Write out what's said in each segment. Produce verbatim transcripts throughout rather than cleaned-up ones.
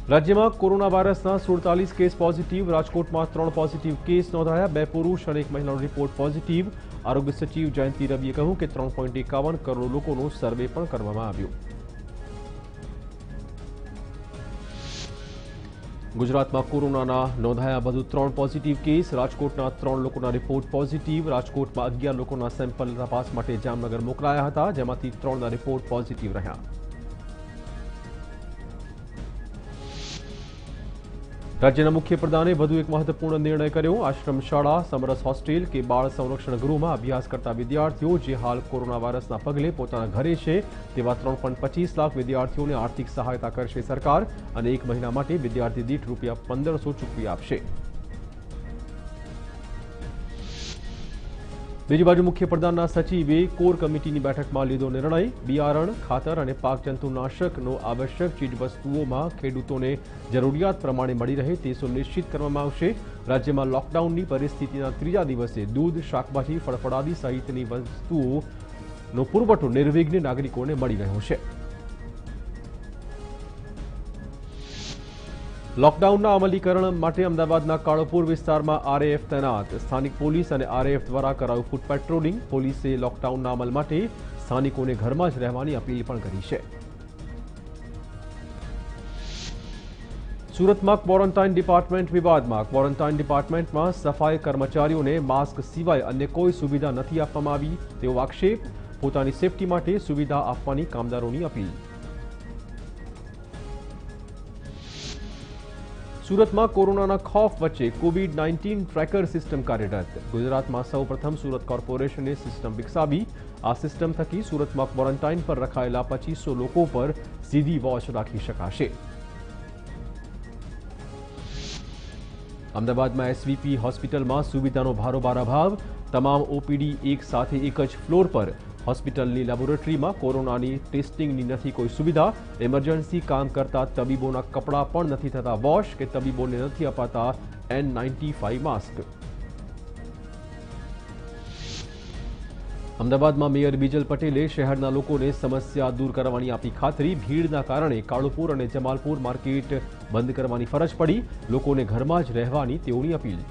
राज्य में कोरोना वायरसना सुड़तालीस केस पॉजिटिव। राजकोट में त्रण पॉजिटिव केस नोंधाया। बे पुरुष और एक महिला रिपोर्ट पॉजिटिव। आरोग्य सचिव जयंती रविए कहूं कि त्रण पॉइंट एकावन करोड़ लोगों सर्वे पण करवामां आव्यो। गुजरात में कोरोना नोंधाया वधु त्रण पॉजिटिव केस। राजकोटना त्रण लोकोना रिपोर्ट पॉजिटिव। राजकोट में अगियार लोकोना सेम्पल तपास माटे जामनगर मोकलाया हता, जेमांथी त्रणना रिपोर्ट पॉजिटिव रह्या। राज्यना मुख्य प्रधाने વધુ એક મહત્વપૂર્ણ નિર્ણય કર્યો। આશ્રમ શાળા, સમરસ હોસ્ટેલ કે બાળ સંરક્ષણ ગૃહમાં અભ્યાસ કરતા વિદ્યાર્થીઓ જે હાલ કોરોના વાયરસના પગલે પોતાના ઘરે છે તેવા ત્રણ પોઈન્ટ પચીસ લાખ વિદ્યાર્થીઓને આર્થિક સહાયતા કરશે સરકાર અને એક મહિના માટે વિદ્યાર્થી દીઠ રૂપિયા પંદરસો ચૂકવી આપશે। બીજી બાજુ મુખ્ય પ્રધાનના સચિવે કોર કમિટીની બેઠકમાં લીધો નિર્ણય। બિયારણ, ખાતર અને પાક જંતુનાશકનો આવશ્યક ચીજવસ્તુઓમાં ખેડૂતોને જરૂરિયાત પ્રમાણે મળી રહે તે સુનિશ્ચિત કરવામાં આવશે। રાજ્યમાં લોકડાઉનની પરિસ્થિતિના ત્રીજા દિવસે દૂધ, શાકભાજી, ફળફળાદી સહિતની વસ્તુઓનો પુરવઠો નિર્વિઘ્ને નાગરિકોને મળી રહ્યો છે। लॉकडाउनना अमलीकरण माटे अमदावादना काळोपुर विस्तारमां आरएएफ तैनात। स्थानिक पोलीस और आरएएफ द्वारा कराયું फूट पेट्रोलिंग। पोलीसे लॉकडाउनना अमल माटे स्थानिकोने घरमां ज रहेवानी अपील पण करी छे। सूरत में क्वॉरंटाइन डिपार्टमेंट विवाद में क्वॉरंटाइन डिपार्टमेंट में सफाई कर्मचारीओं ने मास्क सिवाय अन्य कोई सुविधा नहीं आपवामां आवी तेवो आक्षेप। पोतानी सेफ्टी माटे सुविधा आपवानी कामदारोनी अपील। सूरत में कोरोना खौफ वच्चे कोविड नाइन्टीन ट्रेकर सिस्टम कार्यरत। गुजरात में सौ प्रथम सूरत कॉर्पोरेशन ने सिस्टम विकसावी। आ सिस्टम थकी सूरत में क्वॉरंटाइन पर रखायेला पच्चीस सौ लोगों पर सीधी वॉच राखी शकाशे। अमदावाद में एसवीपी होस्पिटल में सुविधानो भारोभार अभाव। तमाम ओपीडी एक साथ एक ज फ्लोर पर। હોસ્પિટલની લેબોરેટરીમાં કોરોનાની ટેસ્ટિંગની નથી કોઈ સુવિધા। ઇમરજન્સી કામ કરતા તબીબોના કપડાં પણ નથી થતા વોશ કે તબીબોને નથી અપાતા એન નાઇન્ટી ફાઇવ માસ્ક। અમદાવાદમાં મેયર બીજલ પટેલે શહેરના લોકોને સમસ્યા દૂર કરવાની આપી ખાતરી। ભીડના કારણે કાળુપુર અને જમાલપુર માર્કેટ બંધ કરવાની ફરજ પડી। લોકોને ઘરમાં જ રહેવાની તેઓની અપીલ।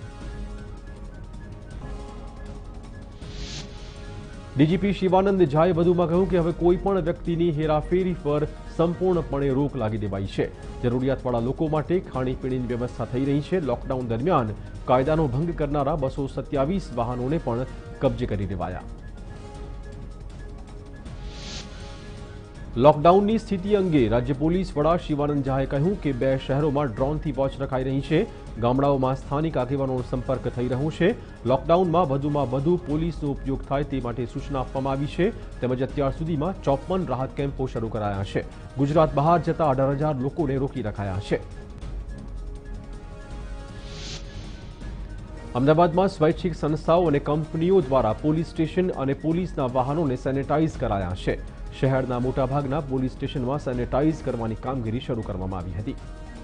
ડીજીપી શિવાનંદ ઝાએ વધુમાં કહ્યું કે હવે કોઈપણ વ્યક્તિની હેરાફેરી પર સંપૂર્ણપણે રોક લાગી દેવાઈ છે। જરૂરિયાતવાળા લોકો માટે ખાણીપીણીની વ્યવસ્થા થઈ રહી છે। લોકડાઉન દરમિયાન કાયદાનો ભંગ કરનારા બસો સત્યાવીસ વાહનોને પણ કબજે કરી લેવાયા। लॉकडाउननी स्थिति अंगे राज्य पोलीस वड़ा शिवानंद झाए कह્યું કે બે શહેરોમાં ડ્રોનથી વોચ રખાઈ રહી છે। ગામડાઓમાં સ્થાનિક આગેવાનોનો સંપર્ક થઈ રહ્યો છે। લોકડાઉનમાં વધુમાં વધુ પોલીસનો ઉપયોગ થાય તે માટે સૂચના આપવામાં આવી છે। તેમજ અત્યાર સુધીમાં ચોપન રાહત કેમ્પો શરૂ કરાયા છે। ગુજરાત બહાર જતા અઢાર હજાર લોકોને રોકી રખાયા છે। અમદાવાદમાં સ્વૈચ્છિક સંસ્થાઓ અને કંપનીઓ દ્વારા પોલીસ સ્ટેશન અને પોલીસના વાહનોને સેનેટાઇઝ કરાયા છે। શહેરના મોટાભાગના પોલીસ સ્ટેશનમાં સેનેટાઇઝ કરવાની કામગીરી શરૂ કરવામાં આવી હતી।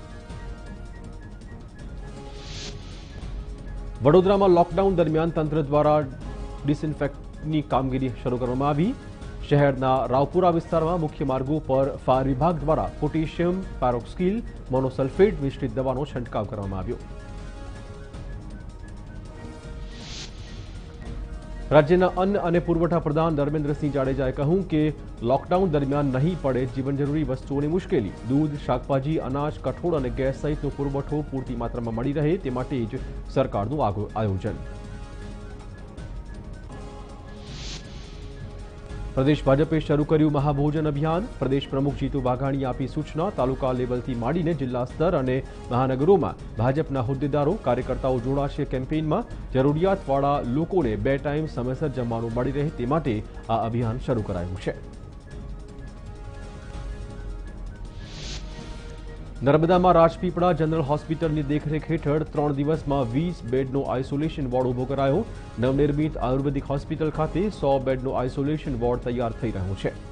વડોદરામાં લોકડાઉન દરમિયાન તંત્ર દ્વારા ડિસઇન્ફેક્ટની કામગીરી શરૂ કરવામાં આવી। શહેરના રાવપુરા વિસ્તારમાં મુખ્ય માર્ગો પર ફાયર વિભાગ દ્વારા પોટેશિયમ પેરોક્સિલ મોનોસલ્ફેટ મિશ્રિત દવાનો છંટકાવ કરવામાં આવ્યો। રાજ્યના અન્ન અને પુરવઠા પ્રધાન ધર્મેન્દ્રસિંહ જાડેજાએ કહ્યું કે લોકડાઉન દરમિયાન નહીં પડે જીવન જરૂરી વસ્તુઓની મુશ્કેલી। દૂધ, શાકભાજી, અનાજ, કઠોળ અને ગેસ સહિતનો પુરવઠો પૂરતી માત્રામાં મળી રહે તે માટે જ સરકારનું આયોજન। પ્રદેશ ભાજપે શરૂ કર્યું મહાભોજન અભિયાન। પ્રદેશ પ્રમુખ જીતુ વાઘાણીએ આપી સૂચના। તાલુકા લેવલથી માંડીને જિલ્લા સ્તર અને મહાનગરોમાં ભાજપના હોદ્દેદારો, કાર્યકર્તાઓ જોડાશે કેમ્પેઇનમાં। જરૂરિયાતવાળા લોકોને બે ટાઈમ સમયસર જમવાનું મળી રહે તે માટે આ અભિયાન શરૂ કરાયું છે। નર્મદામાં રાજપીપળા જનરલ હોસ્પિટલની દેખરેખ હેઠળ ત્રણ દિવસમાં વીસ બેડનો આઇસોલેશન વોર્ડ ઉભો કરાયો। નવનિર્મિત આયુર્વેદિક હોસ્પિટલ ખાતે સો બેડનો આઇસોલેશન વોર્ડ તૈયાર થઈ રહ્યો છે।